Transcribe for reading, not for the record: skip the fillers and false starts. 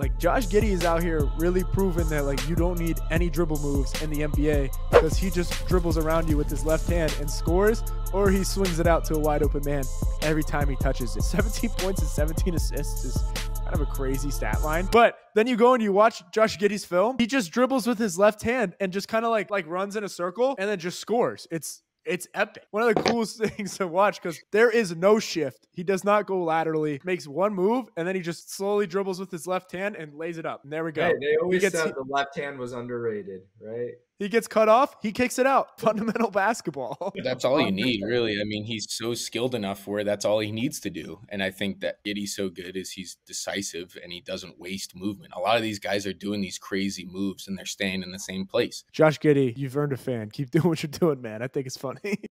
Like Josh Giddey is out here really proving that like you don't need any dribble moves in the NBA because he just dribbles around you with his left hand and scores, or he swings it out to a wide open man every time he touches it. 17 points and 17 assists is kind of a crazy stat line. But then you go and you watch Josh Giddey's film. He just dribbles with his left hand and just kind of like runs in a circle and then just scores. It's epic. One of the coolest things to watch because there is no shift. He does not go laterally, makes one move, and then he just slowly dribbles with his left hand and lays it up. And there we go. Hey, they always said the left hand was underrated, right? He gets cut off, he kicks it out. Fundamental basketball. That's all you need, really. I mean, he's so skilled enough where that's all he needs to do. And I think that Giddey's so good is he's decisive and he doesn't waste movement. A lot of these guys are doing these crazy moves and they're staying in the same place. Josh Giddey, you've earned a fan. Keep doing what you're doing, man. I think it's funny.